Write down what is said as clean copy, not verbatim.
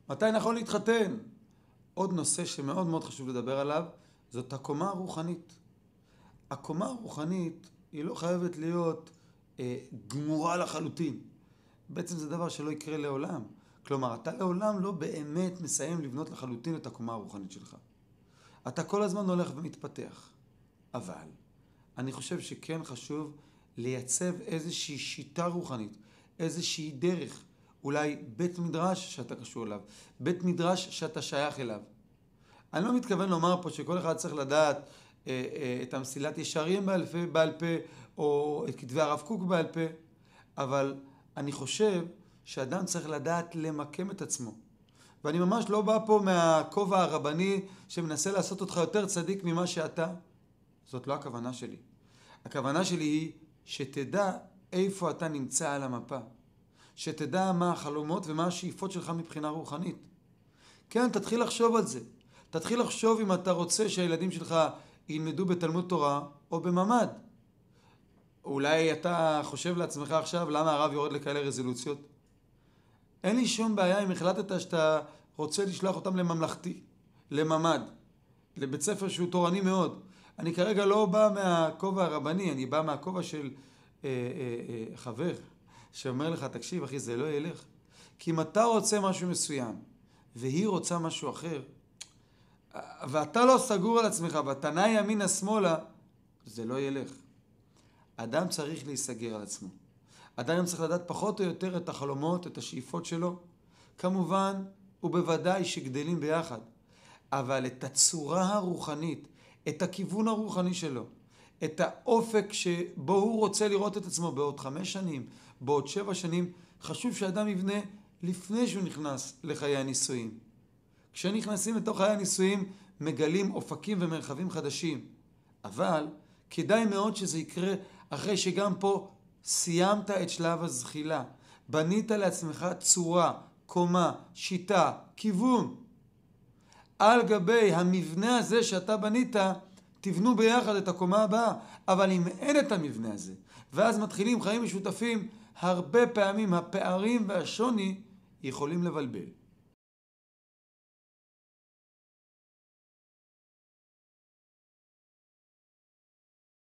מתי נכון להתחתן? עוד נושא שמאוד מאוד חשוב לדבר עליו, זאת הקומה הרוחנית. הקומה הרוחנית היא לא חייבת להיות גמורה לחלוטין. בעצם זה דבר שלא יקרה לעולם. כלומר, אתה לעולם לא באמת מסיים לבנות לחלוטין את הקומה הרוחנית שלך. אתה כל הזמן הולך ומתפתח. אבל אני חושב שכן חשוב לייצב איזושהי שיטה רוחנית, איזושהי דרך, אולי בית מדרש שאתה קשור אליו, בית מדרש שאתה שייך אליו. אני לא מתכוון לומר פה שכל אחד צריך לדעת את המסילת ישרים בעל פה, או את כתבי הרב קוק בעל פה, אבל אני חושב שאדם צריך לדעת למקם את עצמו. ואני ממש לא בא פה מהכובע הרבני שמנסה לעשות אותך יותר צדיק ממה שאתה. זאת לא הכוונה שלי. הכוונה שלי היא שתדע איפה אתה נמצא על המפה. שתדע מה החלומות ומה השאיפות שלך מבחינה רוחנית. כן, תתחיל לחשוב על זה. תתחיל לחשוב אם אתה רוצה שהילדים שלך ילמדו בתלמוד תורה או בממד. אולי אתה חושב לעצמך עכשיו למה הרב יורד לכאלה רזולוציות. אין לי שום בעיה אם החלטת שאתה רוצה לשלוח אותם לממלכתי, לממד, לבית ספר שהוא תורני מאוד. אני כרגע לא בא מהכובע הרבני, אני בא מהכובע של חבר שאומר לך, תקשיב אחי, זה לא ילך. כי אם אתה רוצה משהו מסוים והיא רוצה משהו אחר, ואתה לא סגור על עצמך ואתה נע ימינה שמאלה, זה לא ילך. אדם צריך להיסגר על עצמו. אדם צריך לדעת פחות או יותר את החלומות, את השאיפות שלו. כמובן, ובוודאי שגדלים ביחד. אבל את הצורה הרוחנית, את הכיוון הרוחני שלו, את האופק שבו הוא רוצה לראות את עצמו בעוד 5 שנים, בעוד 7 שנים, חשוב שאדם יבנה לפני שהוא נכנס לחיי הנישואים. כשנכנסים לתוך חיי הנישואים, מגלים אופקים ומרחבים חדשים. אבל כדאי מאוד שזה יקרה אחרי שגם פה סיימת את שלב הזחילה. בנית לעצמך צורה, קומה, שיטה, כיוון. על גבי המבנה הזה שאתה בנית, תבנו ביחד את הקומה הבאה. אבל אם אין את המבנה הזה, ואז מתחילים חיים משותפים, הרבה פעמים הפערים והשוני יכולים לבלבל.